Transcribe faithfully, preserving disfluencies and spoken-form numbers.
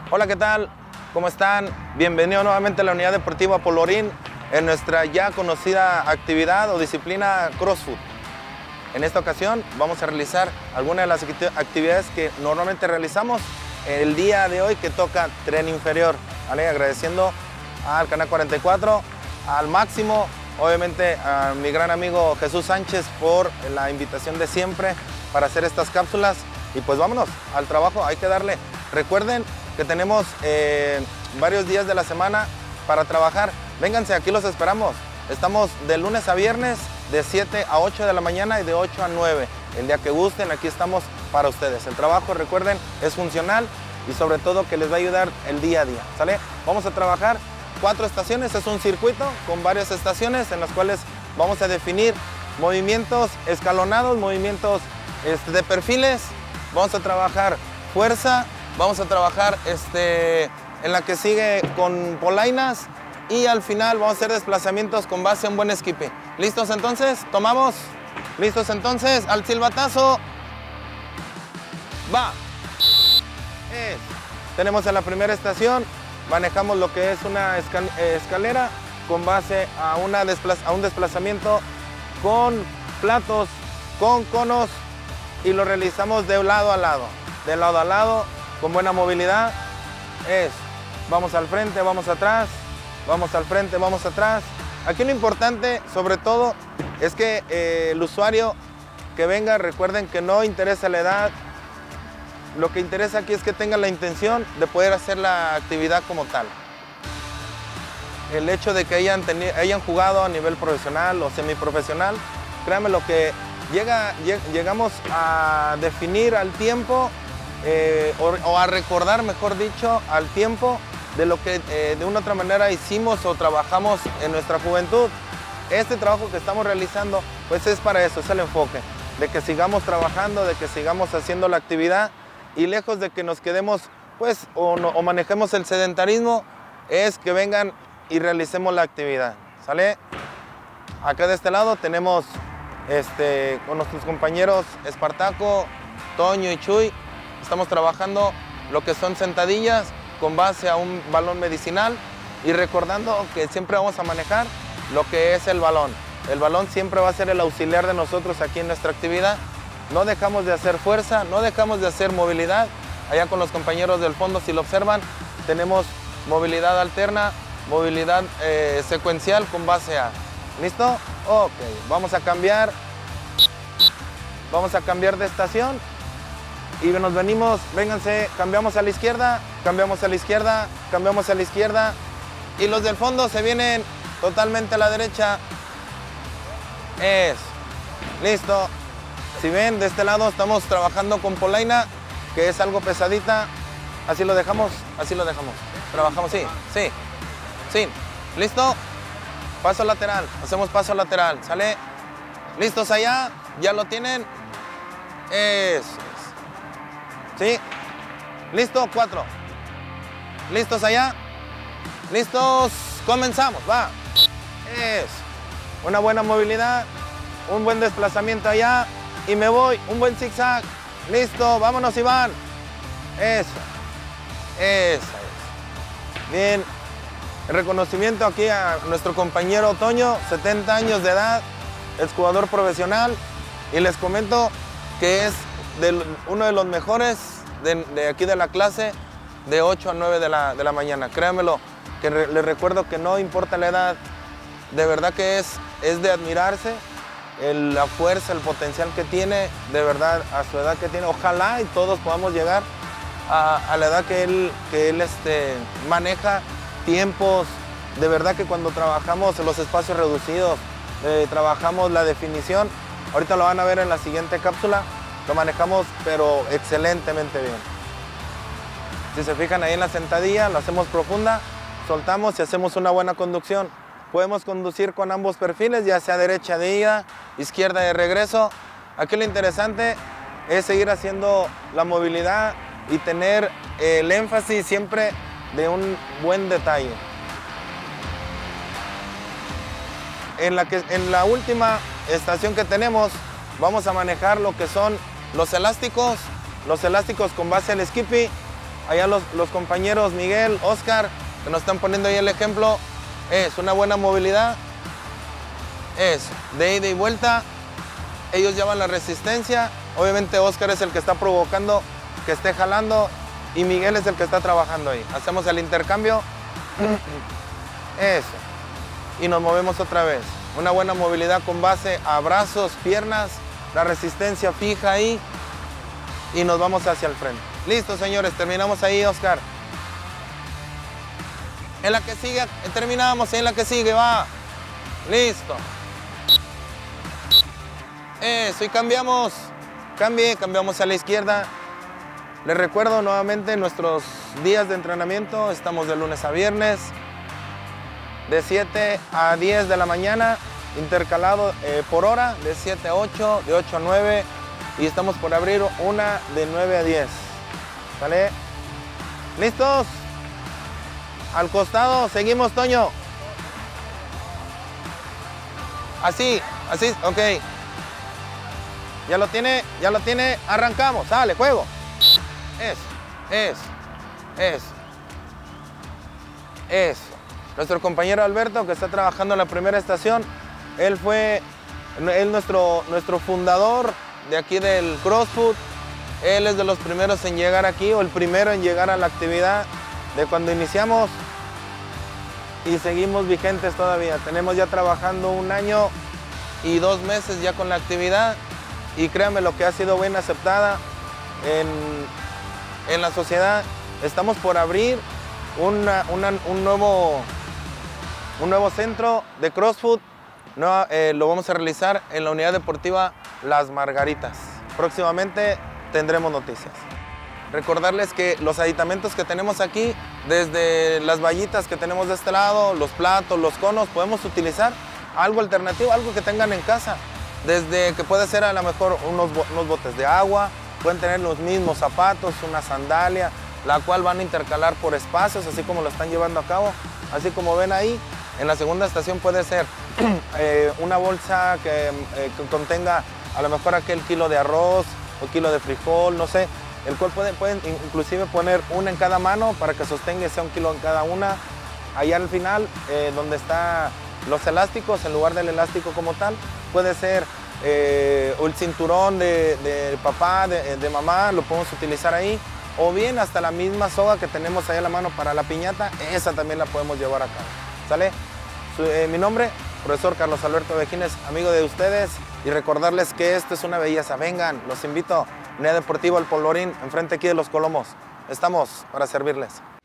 Hola, ¿qué tal? ¿Cómo están? Bienvenido nuevamente a la Unidad Deportiva Polorín en nuestra ya conocida actividad o disciplina CrossFit. En esta ocasión vamos a realizar algunas de las actividades que normalmente realizamos el día de hoy, que toca tren inferior. ¿Vale? Agradeciendo al Canal cuarenta y cuatro, al Máximo, obviamente a mi gran amigo Jesús Sánchez por la invitación de siempre para hacer estas cápsulas. Y pues vámonos al trabajo, hay que darle. Recuerden que tenemos eh, varios días de la semana para trabajar. Vénganse, aquí los esperamos. Estamos de lunes a viernes, de siete a ocho de la mañana y de ocho a nueve. El día que gusten, aquí estamos para ustedes. El trabajo, recuerden, es funcional y sobre todo que les va a ayudar el día a día. ¿Sale? Vamos a trabajar cuatro estaciones. Es un circuito con varias estaciones en las cuales vamos a definir movimientos escalonados, movimientos este, de perfiles. Vamos a trabajar fuerza. Vamos a trabajar este, en la que sigue con polainas y al final vamos a hacer desplazamientos con base en buen skipping. ¿Listos entonces? ¿Tomamos? ¿Listos entonces? Al silbatazo. Va. Es. Tenemos en la primera estación, manejamos lo que es una escalera con base a, una desplaza, a un desplazamiento con platos, con conos y lo realizamos de lado a lado. De lado a lado. Con buena movilidad. Es, vamos al frente, vamos atrás, vamos al frente, vamos atrás. Aquí lo importante, sobre todo, es que eh, el usuario que venga, recuerden que no interesa la edad. Lo que interesa aquí es que tenga la intención de poder hacer la actividad como tal. El hecho de que hayan, hayan jugado a nivel profesional o semiprofesional, créanme lo que llega, lleg llegamos a definir al tiempo. Eh, o, o a recordar, mejor dicho, al tiempo de lo que eh, de una u otra manera hicimos o trabajamos en nuestra juventud. Este trabajo que estamos realizando, pues es para eso, es el enfoque, de que sigamos trabajando, de que sigamos haciendo la actividad y lejos de que nos quedemos, pues, o, no, o manejemos el sedentarismo, es que vengan y realicemos la actividad, ¿sale? Acá de este lado tenemos este, con nuestros compañeros Espartaco, Toño y Chuy. Estamos trabajando lo que son sentadillas con base a un balón medicinal y recordando que siempre vamos a manejar lo que es el balón. El balón siempre va a ser el auxiliar de nosotros aquí en nuestra actividad. No dejamos de hacer fuerza, no dejamos de hacer movilidad. Allá con los compañeros del fondo, si lo observan, tenemos movilidad alterna, movilidad eh, secuencial con base a. ¿Listo? Ok, vamos a cambiar. Vamos a cambiar de estación. Y nos venimos, vénganse, cambiamos a la izquierda, cambiamos a la izquierda, cambiamos a la izquierda. Y los del fondo se vienen totalmente a la derecha. Es. Listo. Si ven, de este lado estamos trabajando con polaina, que es algo pesadita. Así lo dejamos, así lo dejamos. Trabajamos, sí, sí, sí. ¿Listo? Paso lateral, hacemos paso lateral, ¿sale? ¿Listos allá? ¿Ya lo tienen? Eso. ¿Sí? ¿Listo? Cuatro. ¿Listos allá? ¿Listos? Comenzamos, va. Eso. Una buena movilidad, un buen desplazamiento allá y me voy, un buen zigzag. Listo, vámonos Iván. Eso. Eso es. Bien. El reconocimiento aquí a nuestro compañero Toño, setenta años de edad, es jugador profesional y les comento que es de uno de los mejores de, de aquí de la clase de ocho a nueve de la, de la mañana. Créanmelo, que re, les recuerdo que no importa la edad, de verdad que es, es de admirarse el, la fuerza, el potencial que tiene, de verdad, a su edad que tiene. Ojalá y todos podamos llegar a, a la edad que él, que él este, maneja tiempos. De verdad que cuando trabajamos en los espacios reducidos, eh, trabajamos la definición, ahorita lo van a ver en la siguiente cápsula, lo manejamos pero excelentemente bien. Si se fijan ahí en la sentadilla, lo hacemos profunda, soltamos y hacemos una buena conducción. Podemos conducir con ambos perfiles, ya sea derecha de ida, izquierda de regreso. Aquí lo interesante es seguir haciendo la movilidad y tener el énfasis siempre de un buen detalle. En la, que, en la última estación que tenemos, vamos a manejar lo que son los elásticos, los elásticos con base al skippy. allá los, los compañeros Miguel, Oscar, que nos están poniendo ahí el ejemplo, es una buena movilidad, es de ida y vuelta, ellos llevan la resistencia, obviamente Oscar es el que está provocando que esté jalando y Miguel es el que está trabajando ahí. Hacemos el intercambio, eso, y nos movemos otra vez. Una buena movilidad con base a brazos, piernas, la resistencia fija ahí y nos vamos hacia el frente. Listo, señores, terminamos ahí, Oscar. En la que sigue, terminamos, en la que sigue, va. Listo. Eso, y cambiamos. Cambie, cambiamos a la izquierda. Les recuerdo nuevamente nuestros días de entrenamiento. Estamos de lunes a viernes, de siete a diez de la mañana, intercalado eh, por hora, de siete a ocho, de ocho a nueve, y estamos por abrir una de nueve a diez. ¿Sale? ¿Listos? Al costado, seguimos, Toño. Así, así, ok. Ya lo tiene, ya lo tiene, arrancamos, sale, juego. Eso, eso, eso, eso. Nuestro compañero Alberto, que está trabajando en la primera estación, él fue, él nuestro, nuestro fundador de aquí del CrossFoot. Él es de los primeros en llegar aquí, o el primero en llegar a la actividad de cuando iniciamos, y seguimos vigentes todavía. Tenemos ya trabajando un año y dos meses ya con la actividad, y créanme lo que ha sido bien aceptada en, en la sociedad. Estamos por abrir una, una, un, nuevo, un nuevo centro de CrossFoot. No, eh, lo vamos a realizar en la unidad deportiva Las Margaritas. Próximamente tendremos noticias. Recordarles que los aditamentos que tenemos aquí, desde las vallitas que tenemos de este lado, los platos, los conos, podemos utilizar algo alternativo, algo que tengan en casa. Desde que puede ser a lo mejor unos, unos botes de agua, pueden tener los mismos zapatos, una sandalia, la cual van a intercalar por espacios, así como lo están llevando a cabo. Así como ven ahí, en la segunda estación puede ser eh, una bolsa que, eh, que contenga a lo mejor aquel kilo de arroz o kilo de frijol, no sé, el cual pueden, pueden inclusive poner una en cada mano para que sostenga sea un kilo en cada una. Allá al final, eh, donde están los elásticos, en lugar del elástico como tal, puede ser eh, el cinturón de, de papá, de, de mamá, lo podemos utilizar ahí, o bien hasta la misma soga que tenemos ahí a la mano para la piñata, esa también la podemos llevar a cabo. ¿Sale? Su, eh, mi nombre, profesor Carlos Alberto Vejines, amigo de ustedes, y recordarles que esto es una belleza. Vengan, los invito, Unidad Deportiva El Polvorín, enfrente aquí de Los Colomos. Estamos para servirles.